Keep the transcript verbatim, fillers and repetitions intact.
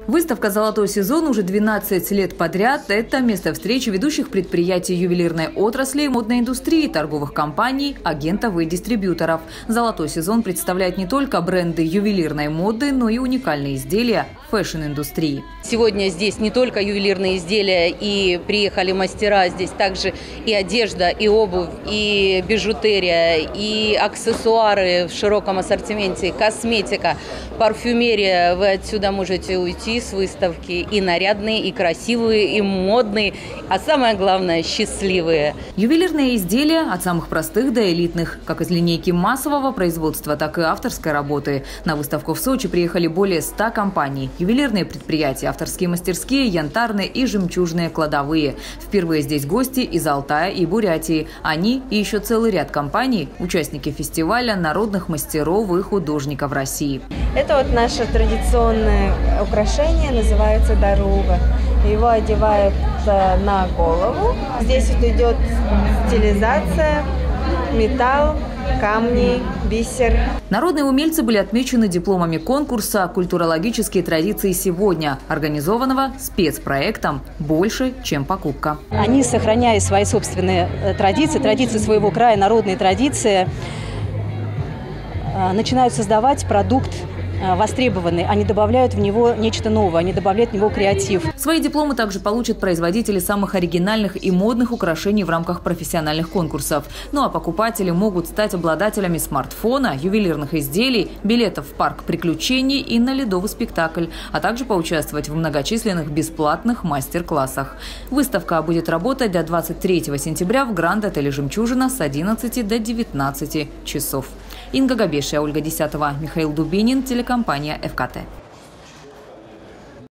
Выставка «Золотой сезон» уже двенадцать лет подряд – это место встречи ведущих предприятий ювелирной отрасли, модной индустрии, торговых компаний, агентов и дистрибьюторов. «Золотой сезон» представляет не только бренды ювелирной моды, но и уникальные изделия фэшн-индустрии. Сегодня здесь не только ювелирные изделия, и приехали мастера, здесь также и одежда, и обувь, и бижутерия, и аксессуары в широком ассортименте, косметика, парфюмерия. Вы отсюда можете уйти с выставки и нарядные, и красивые, и модные, а самое главное – счастливые. Ювелирные изделия от самых простых до элитных, как из линейки массового производства, так и авторской работы. На выставку в Сочи приехали более ста компаний. Ювелирные предприятия, авторские мастерские, янтарные и жемчужные кладовые. Впервые здесь гости из Алтая и Бурятии. Они и еще целый ряд компаний – участники фестиваля народных мастеров и художников России. Это вот наше традиционное украшение, называется даруга. Его одевают на голову. Здесь вот идет стилизация, металл, камни, бисер. Народные умельцы были отмечены дипломами конкурса «Культурологические традиции сегодня», организованного спецпроектом «Больше, чем покупка». Они, сохраняя свои собственные традиции, традиции своего края, народные традиции, начинают создавать продукт востребованный, они добавляют в него нечто новое, они добавляют в него креатив. Свои дипломы также получат производители самых оригинальных и модных украшений в рамках профессиональных конкурсов. Ну а покупатели могут стать обладателями смартфона, ювелирных изделий, билетов в парк приключений и на ледовый спектакль, а также поучаствовать в многочисленных бесплатных мастер-классах. Выставка будет работать до двадцать третьего сентября в Гранд-отеле «Жемчужина» с одиннадцати до девятнадцати часов. Инга Габешия, Ольга Десятова, Михаил Дубинин, телекомпания эф ка тэ.